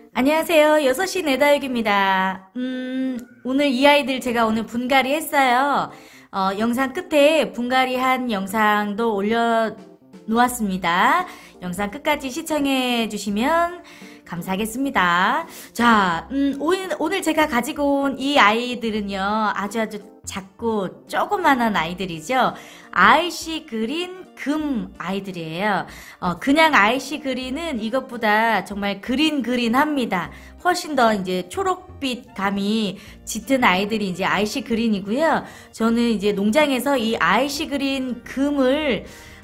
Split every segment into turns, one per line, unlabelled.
안녕하세요. 6시 내다육입니다. 오늘 이 아이들 제가 오늘 분갈이 했어요. 영상 끝에 분갈이 한 영상도 올려 놓았습니다. 영상 끝까지 시청해 주시면 감사하겠습니다. 자, 오늘 제가 가지고 온 이 아이들은요, 아주 작고 조그만한 아이들이죠. 아이시 그린 금 아이들이에요. 그냥 아이시 그린은 이것보다 정말 그린합니다. 훨씬 더 이제 초록빛 감이 짙은 아이들이 이제 아이시 그린이고요. 저는 이제 농장에서 이 아이시 그린 금을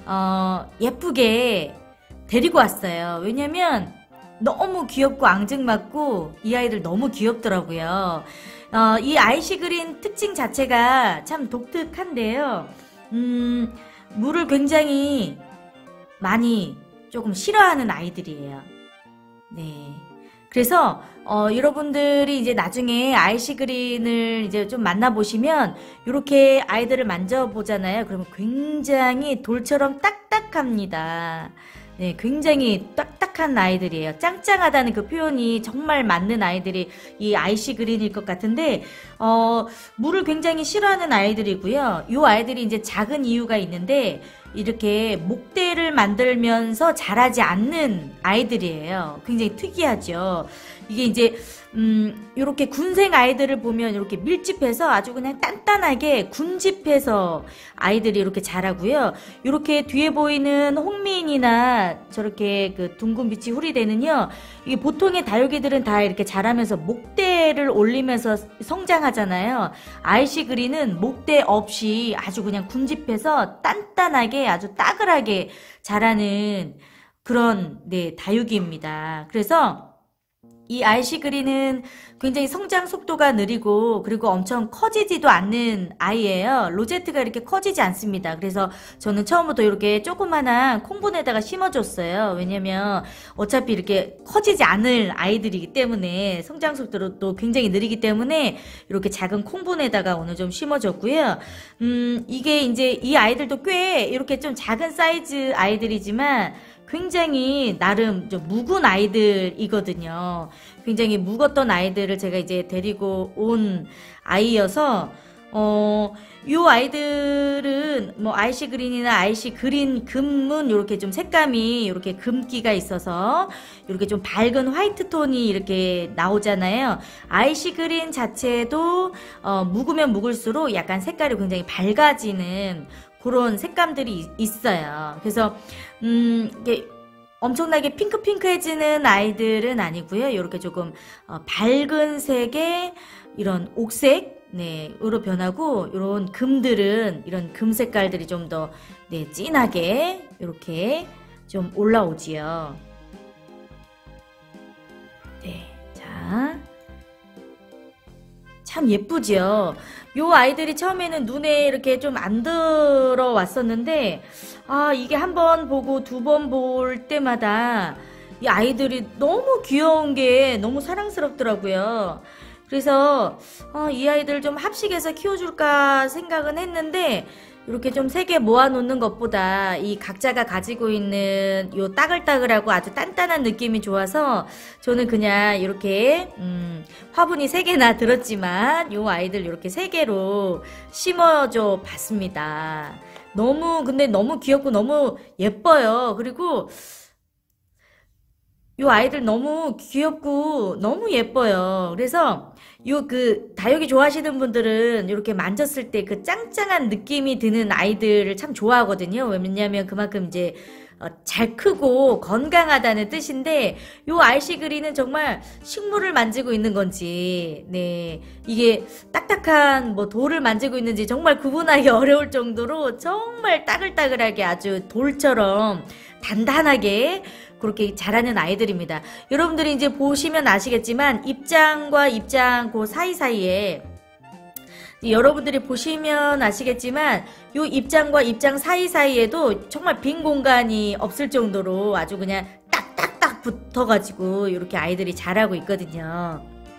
예쁘게 데리고 왔어요. 왜냐면 너무 귀엽고 앙증맞고 이 아이들 너무 귀엽더라고요. 이 아이시 그린 특징 자체가 참 독특한데요. 물을 굉장히 많이 조금 싫어하는 아이들이에요. 네. 그래서 여러분들이 이제 나중에 아이시 그린을 이제 좀 만나보시면 이렇게 아이들을 만져보잖아요. 그러면 굉장히 돌처럼 딱딱합니다. 네, 굉장히 딱딱한 아이들이에요. 짱짱하다는 그 표현이 정말 맞는 아이들이 이 아이시 그린일 것 같은데, 물을 굉장히 싫어하는 아이들이고요. 이 아이들이 이제 작은 이유가 있는데, 이렇게 목대를 만들면서 자라지 않는 아이들이에요. 굉장히 특이하죠. 이게 이제 요렇게 군생 아이들을 보면 이렇게 밀집해서 아주 그냥 단단하게 군집해서 아이들이 이렇게 자라고요. 요렇게 뒤에 보이는 홍미인이나 저렇게 그 둥근 빛이 후리대는요. 이게 보통의 다육이들은 다 이렇게 자라면서 목대를 올리면서 성장하잖아요. 아이시 그린은 목대 없이 아주 그냥 군집해서 단단하게 아주 따글하게 자라는 그런 다육이입니다. 그래서 이 아이시 그린은 굉장히 성장 속도가 느리고 그리고 엄청 커지지도 않는 아이예요. 로제트가 이렇게 커지지 않습니다. 그래서 저는 처음부터 이렇게 조그만한 콩분에다가 심어줬어요. 왜냐면 어차피 이렇게 커지지 않을 아이들이기 때문에 성장 속도도 굉장히 느리기 때문에 이렇게 작은 콩분에다가 오늘 좀 심어줬고요. 이게 이제 이 아이들도 꽤 이렇게 좀 작은 사이즈 아이들이지만 굉장히 나름 좀 묵은 아이들이거든요. 굉장히 묵었던 아이들을 제가 이제 데리고 온 아이여서 요 아이들은 뭐 아이시 그린이나 아이시 그린 금은 이렇게 좀 색감이 이렇게 금기가 있어서 이렇게 좀 밝은 화이트 톤이 이렇게 나오잖아요. 아이시 그린 자체도 묵으면 묵을수록 약간 색깔이 굉장히 밝아지는 그런 색감들이 있어요. 그래서 이게 엄청나게 핑크해지는 아이들은 아니고요. 이렇게 조금 밝은 색의 이런 옥색 으로 변하고 이런 금들은 이런 금 색깔들이 좀 더 진하게 이렇게 좀 올라오지요. 네, 자. 참 예쁘죠. 요 아이들이 처음에는 눈에 이렇게 좀 안 들어왔었는데 이게 한 번 보고 두 번 볼 때마다 이 아이들이 너무 귀여운 게 너무 사랑스럽더라고요. 그래서 이 아이들 좀 합식해서 키워줄까 생각은 했는데 이렇게 좀 세 개 모아놓는 것보다 이 각자가 가지고 있는 요 따글따글하고 아주 단단한 느낌이 좋아서 저는 그냥 이렇게 화분이 3개나 들었지만 요 아이들 이렇게 3개로 심어줘 봤습니다. 근데 너무 귀엽고 너무 예뻐요. 그리고 요 아이들 너무 귀엽고 너무 예뻐요. 그래서 다육이 좋아하시는 분들은 이렇게 만졌을 때 그 짱짱한 느낌이 드는 아이들을 참 좋아하거든요. 왜냐면 그만큼 이제 잘 크고 건강하다는 뜻인데 요 아이시 그린은 정말 식물을 만지고 있는 건지 이게 딱딱한 뭐 돌을 만지고 있는지 정말 구분하기 어려울 정도로 정말 따글따글하게 아주 돌처럼 단단하게 그렇게 자라는 아이들입니다. 여러분들이 이제 보시면 아시겠지만 입장과 입장 그 사이사이에 여러분들이 보시면 아시겠지만 요 입장과 입장 사이사이에도 정말 빈 공간이 없을 정도로 아주 그냥 딱딱딱 붙어가지고 이렇게 아이들이 자라고 있거든요.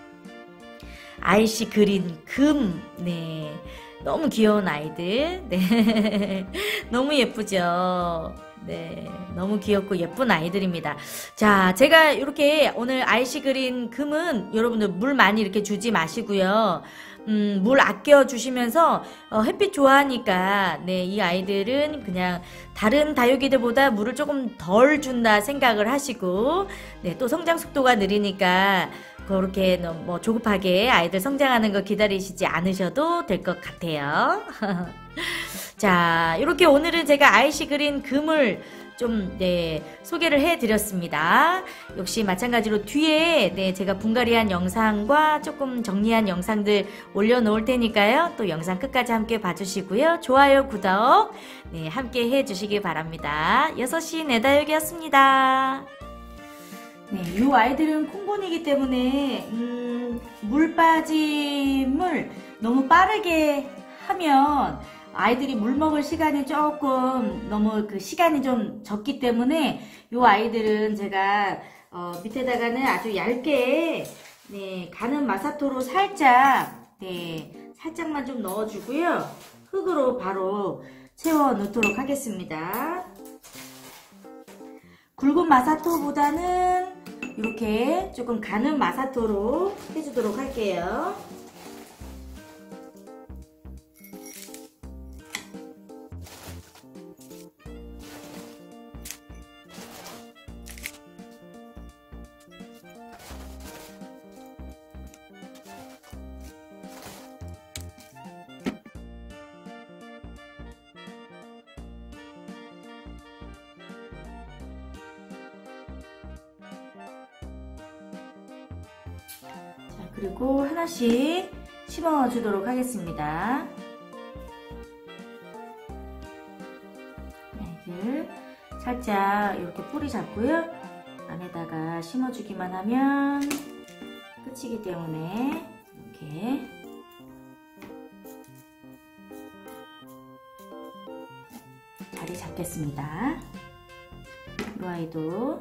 아이시 그린 금 너무 귀여운 아이들 너무 예쁘죠. 네, 너무 귀엽고 예쁜 아이들입니다. 자, 제가 이렇게 오늘 아이시 그린 금은 여러분들 물 많이 이렇게 주지 마시고요. 물 아껴 주시면서 햇빛 좋아하니까 네, 이 아이들은 그냥 다른 다육이들보다 물을 조금 덜 준다 생각을 하시고 네, 또 성장 속도가 느리니까 그렇게 뭐 조급하게 아이들 성장하는 거 기다리시지 않으셔도 될 것 같아요. 자, 이렇게 오늘은 제가 아이시 그린 금을 좀, 네, 소개를 해드렸습니다. 역시 마찬가지로 뒤에, 네, 제가 분갈이한 영상과 조금 정리한 영상들 올려놓을 테니까요. 또 영상 끝까지 함께 봐주시고요. 좋아요, 구독, 네, 함께 해주시기 바랍니다. 6시 내다육이었습니다. 네, 이 아이들은 콩본이기 때문에, 물 빠짐을 너무 빠르게 하면, 아이들이 물 먹을 시간이 조금 너무 그 시간이 좀 적기 때문에 요 아이들은 제가 밑에다가는 아주 얇게 네, 가는 마사토로 살짝 네, 살짝만 좀 넣어주고요. 흙으로 바로 채워 넣도록 하겠습니다. 굵은 마사토보다는 이렇게 조금 가는 마사토로 해주도록 할게요. 자, 그리고 하나씩 심어 주도록 하겠습니다. 네, 살짝 이렇게 뿌리 잡고요. 안에다가 심어 주기만 하면 끝이기 때문에 이렇게 자리 잡겠습니다. 이 아이도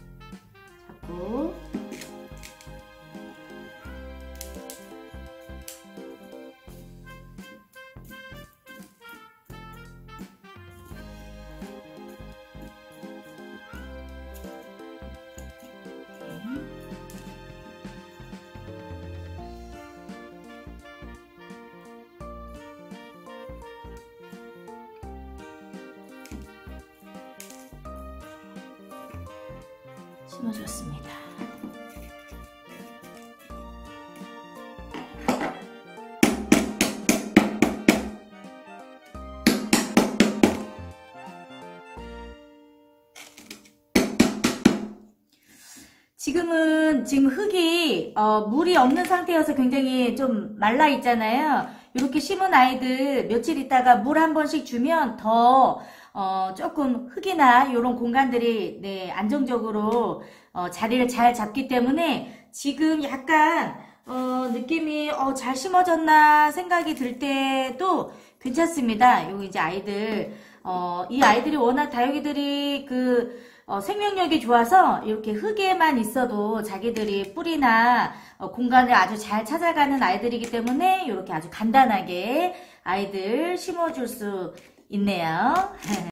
잡고 심어줬습니다. 지금 흙이 물이 없는 상태여서 굉장히 좀 말라 있잖아요. 이렇게 심은 아이들 며칠 있다가 물 한 번씩 주면 더 조금 흙이나 이런 공간들이 네, 안정적으로 자리를 잘 잡기 때문에 지금 약간 느낌이 잘 심어졌나 생각이 들 때도 괜찮습니다. 요 이제 아이들 이 아이들이 워낙 다육이들이 그 생명력이 좋아서 이렇게 흙에만 있어도 자기들이 뿌리나 공간을 아주 잘 찾아가는 아이들이기 때문에 이렇게 아주 간단하게 아이들 심어줄 수 있네요.